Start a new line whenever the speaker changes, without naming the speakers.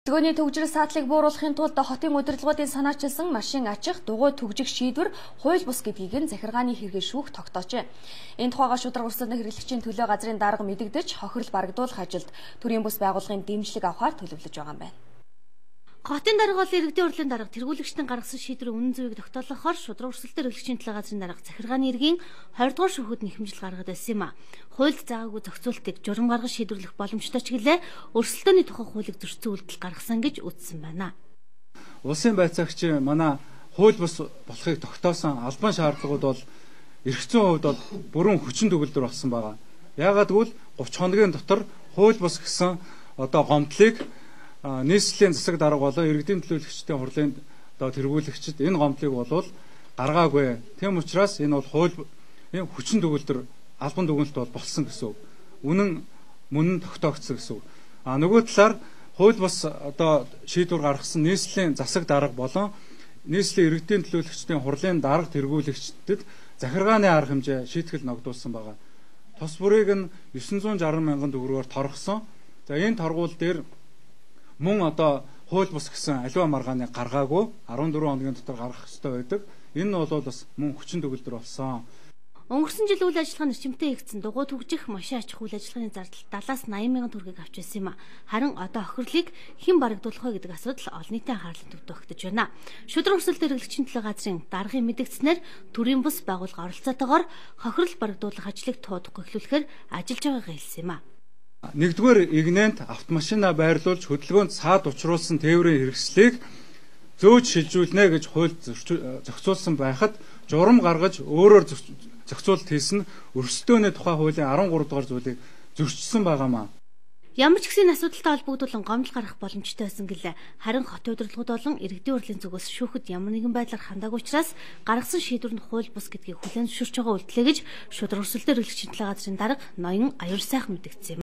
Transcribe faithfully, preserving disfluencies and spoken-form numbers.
Төлөвлөгөөний төгжрөл саадлыг бууруулахын тулд хотын удирдлагуудын санаачилсан машин ачих, дугуй түгжих шийдвэр хууль бус гэдгийг нь захиргааны хэрэгэ шүүх тогтоожээ. Энэ тухайга шударга өрсөлдөн хэрэглэгчийн төлөө газрын дарга мэдэгдэж, хохирол барагдуулах ажилд төрийн бус байгууллагын дэмжлэг авахар төлөвлөж байгаа юм байна. Хотын дарга бол иргэдийн хурлын дарга тэргүүлэгчдийн гаргасан шийдвэрийн үнэн зөвийг тогтоолохоор шударга өрсөлдөн хэрэглэгчийн төлөө газрын дарга захиргааны иргэн хоёр дугаар шүүхэд нэхэмжил гаргаад байсан юм а. Хуульд заагаагүй зохицуултыг журам гаргаж шийдвэрлэх боломжтой ч гэлээ өрсөлдөөний тухай хуулийг зөрчсөн үйлдэл гаргасан гэж үзсэн байна.
Улсын байцаагч манай хууль бус болохыг тогтоосон албан шаардлагууд бол эрх зүйн хувьд бол бүрэн хүчин төгөлдөр болсон байгаа. Яагаад гэвэл гурван хоногийн дотор хууль бус гэсэн одоо гомдлыг нийслэлийн засаг дарга болон иргэдийн төлөөлөгчдийн хурлын одоо тэргүүлэгчид энэ гомдлыг болвол гаргаагүй. Тийм учраас энэ бол хууль энэ хүчин төгөлдөр албан дүгнэлт бол болсон гэсэн үг. Үнэн мөн тогтоогдсон гэсэн үг. А нөгөө талаар хууль бус одоо шийдвэр гаргасан нийслэлийн засаг дарга болон нийслэлийн иргэдийн төлөөлөгчдийн хурлын дарга тэргүүлэгчдэд захиргааны арга хэмжээ шийтгэл ногдуулсан байгаа. Тус бүрийг нь девять сая шестьдесят мянган төгрөгөөр торгосон. За энэ торгуул дээр мөн одоо хууль бус гэсэн аливаа маргааныг гаргаагүй арван дөрвөн хоногийн дотор гаргах ёстой байдаг. Энэ нь бол бас мөн хүчин төгөлдөр болсон.
Өнгөрсөн жил үйл ажиллагаа нэрчимтэй хийгдсэн дугуй түгжих, машин ачих үйл ажиллагааны зардал талаас найман мянган төгрөгийг авч ирсэн юм а. Харин одоо охирлыг хэн барагдуулах вэ гэдэг асуудал олон нийтийн анхаарлыг төвтөгдөж байна. Шударга өрсөлдөн хэрэглэгчийн төлөө газрын даргын мэдэгдснээр төрийн бус байгууллага оролцоотойгоор хохирол барагдуулах ажлыг туудахгүй эхлүүлэхээр ажиллаж байгаагаа хэлсэн юм а.
Нэгдүгээр игнэнд автомашина байрлуулж хөдөлгөөнд саад учруулсан тээврийн хэрэгслийг зөөж шилжүүлнэ гэж хууль зохицуулсан байхад журам гаргаж өөрөөр зохицуулалт хийсэн өрсөлдөөний тухай хуулийн арван гурав дугаар зүйлийг зөрчсөн байгаамаа.
Ямар ч гэсэн асуудалтай холбогдуулан гомдол гарах боломжтой байсан гэлээ. Харин хотын удирдлагууд болон иргэдийн хурлын зүгээс шүүхэд ямар нэгэн байдлаар хандаагүй учраас гаргасан шийдвэр нь хууль бус гэдгийг хүлээн зөвшөөрч байгаа үйлдэлээ гэж шударга өрсөлдөн хэрэглэгчийн төлөө газрын дарга Ноён Аюур сайхан мэдгдсэн юм.